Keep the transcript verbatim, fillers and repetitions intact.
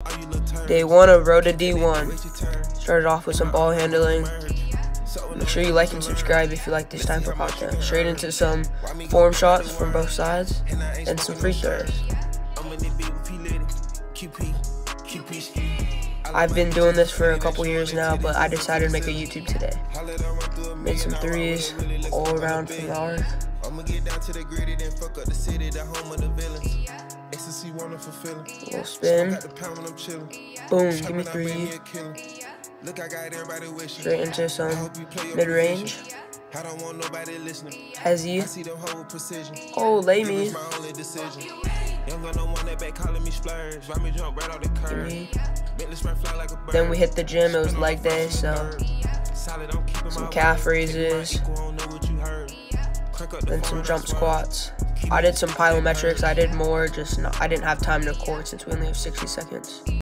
Day one of Road to D one. Started off with some ball handling. Make sure you like and subscribe if you like this type of content. Straight into some form shots from both sides and some free throws. I've been doing this for a couple years now, but I decided to make a YouTube today. Made some threes all around from the arc. Little spin. Boom, give me three. Straight into some mid-range. Hezzy. Oh, lay me. Then we hit the gym. It was leg day, so some calf raises, then some jump squats. I did some plyometrics. I did more, just not, I didn't have time to record since we only have sixty seconds.